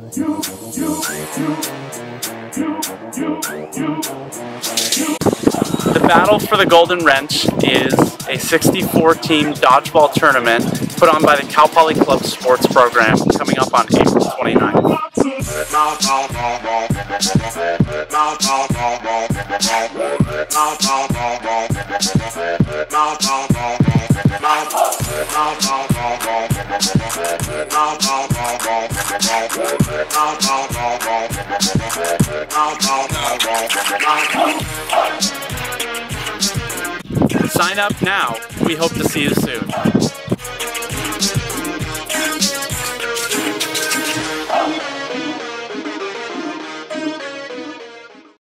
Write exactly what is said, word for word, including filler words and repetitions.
The Battle for the Golden Wrench is a sixty-four team dodgeball tournament put on by the Cal Poly Club sports program coming up on April twenty-ninth. Sign up now. We hope to see you soon.